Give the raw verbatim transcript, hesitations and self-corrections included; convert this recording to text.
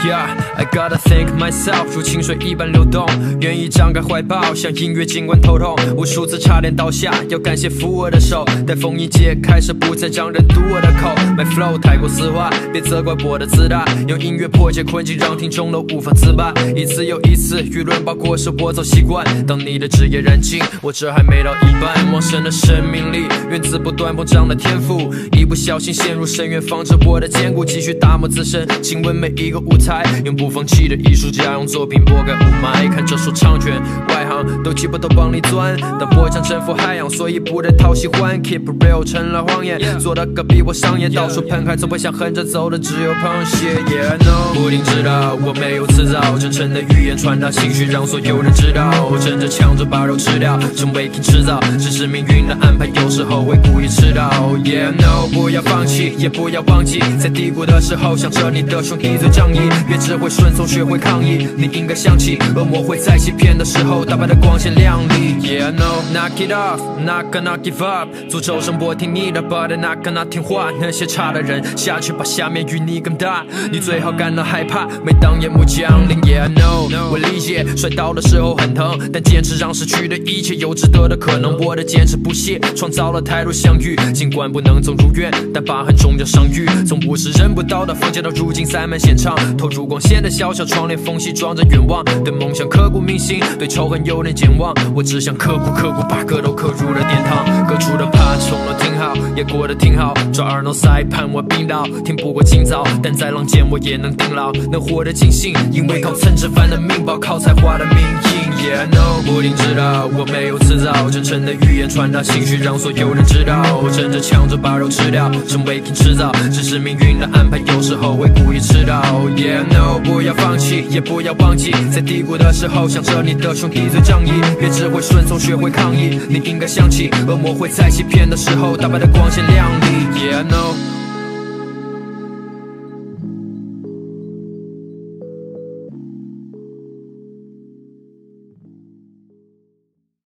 Yeah, I gotta think myself， 如清水一般流动，愿意张开怀抱，向音乐尽管头痛，无数次差点倒下，要感谢扶我的手，待封印解开时不再让人堵我的口。My flow 太过丝滑，别责怪我的自大，用音乐破解困境，让听众都无法自拔。一次又一次，舆论包裹是我早习惯。当你的职业燃尽，我这还没到一半。旺盛的生命力，源自不断膨胀的天赋，一不小心陷入深渊，防着我的坚固，继续打磨自身，亲吻每一个舞台。永不放弃的艺术家，用作品拨开雾霾。看这首长卷，外行都气不都往里钻。但我想征服海洋，所以不再讨喜欢。Keep it real 成了谎言，做的歌比我商业，到处喷海，总会想横着走的只有螃蟹。Yeah I know， 不定知道我没有辞藻，真诚的语言传达情绪，让所有人知道。我争着抢着把肉吃掉，成为 king 迟早，只是命运的安排，有时候会故意迟到。Yeah I know， 不要放弃，也不要忘记，在低谷的时候，想着你的兄弟最仗义。别只会顺从，学会抗议。你应该想起，恶魔会在欺骗的时候，打败的光鲜亮丽。Yeah I know， knock it off， not gonna give up。诅咒声波听你的 ，but I'm not gonna听话。那些差的人下去吧，下面与你更大。你最好感到害怕，每当夜幕降临。Yeah I know， 我理解摔倒的时候很疼，但坚持让失去的一切有值得的可能。我的坚持不懈，创造了太多相遇。尽管不能总如愿，但疤痕终将伤愈。从不是人不到的房间到如今塞满现场。投入光线的小小窗帘缝隙装着愿望，对梦想刻骨铭心，对仇恨有点健忘。我只想刻苦刻苦，把歌都刻入了殿堂。各处的爬冲了挺好，也过得挺好。抓耳挠腮盼我病倒，挺不过今早，但再浪尖我也能定牢，能活得尽兴，因为靠蹭吃饭的命包，靠才华的命硬。Yeah I know， 不定知道我没有辞藻，真诚的语言传达情绪，让所有人知道。我争着抢着把肉吃掉，成为 king 迟早，只是命运的安排，有时候会故意迟到。Yeah I know， 不要放弃，也不要忘记，在低谷的时候，想着你的兄弟最仗义。别只会顺从，学会抗议。你应该想起，恶魔会在欺骗的时候，打败的光鲜亮丽。Yeah I know。